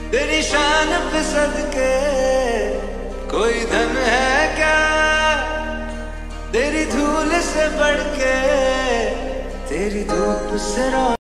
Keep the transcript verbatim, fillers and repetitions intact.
तेरी शान पे सदके कोई धन है क्या, तेरी धूल से बढ़ के तेरी धूप से रो